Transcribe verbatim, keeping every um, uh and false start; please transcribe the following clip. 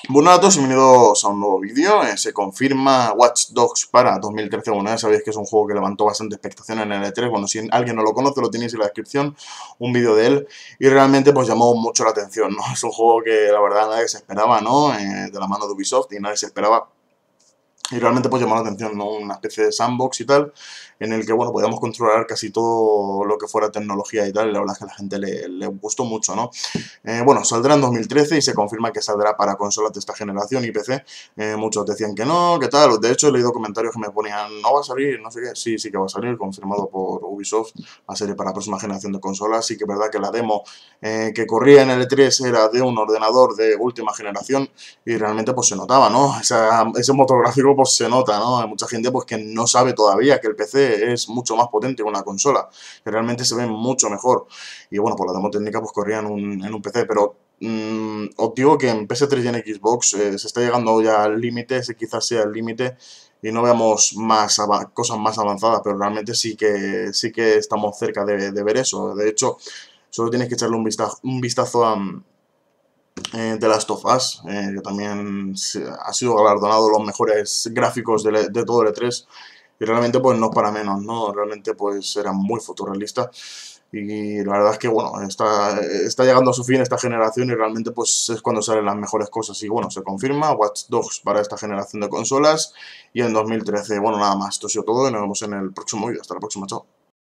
Bueno, a todos, bienvenidos a un nuevo vídeo. Eh, se confirma Watch Dogs para dos mil trece. Bueno, ya sabéis que es un juego que levantó bastante expectación en el E tres. Bueno, si alguien no lo conoce, lo tenéis en la descripción, un vídeo de él. Y realmente pues llamó mucho la atención, ¿no? Es un juego que la verdad nadie se esperaba, ¿no? Eh, de la mano de Ubisoft, y nadie se esperaba. Y realmente pues llamó la atención, ¿no? Una especie de sandbox y tal, en el que, bueno, podíamos controlar casi todo lo que fuera tecnología y tal, y la verdad es que a la gente le, le gustó mucho, ¿no? Eh, bueno, saldrá en dos mil trece y se confirma que saldrá para consolas de esta generación y P C. Eh, muchos decían que no, que tal. De hecho, he leído comentarios que me ponían, no va a salir, no sé qué. Sí, sí que va a salir, confirmado por Ubisoft. Va a salir para la próxima generación de consolas. Sí que es verdad que la demo eh, que corría en el E tres era de un ordenador de última generación y realmente pues se notaba, ¿no? Esa, ese motor gráfico pues se nota, ¿no? Hay mucha gente pues que no sabe todavía que el P C es mucho más potente que una consola, que realmente se ve mucho mejor. Y bueno, por la demo técnica pues corría en un, en un P C, pero mmm, os digo que en P S tres y en Xbox eh, se está llegando ya al límite, ese quizás sea el límite, y no veamos más cosas más avanzadas, pero realmente sí que, sí que estamos cerca de, de ver eso. De hecho, solo tienes que echarle un vistazo, un vistazo a eh, The Last of Us, eh, que también se, ha sido galardonado los mejores gráficos de, de todo el E tres, y realmente pues no es para menos, ¿no? Realmente pues era muy fotorrealista. Y la verdad es que, bueno, está, está llegando a su fin esta generación y realmente pues es cuando salen las mejores cosas. Y bueno, se confirma Watch Dogs para esta generación de consolas y en dos mil trece. Bueno, nada más, esto ha sido todo y nos vemos en el próximo vídeo. Hasta la próxima, chao.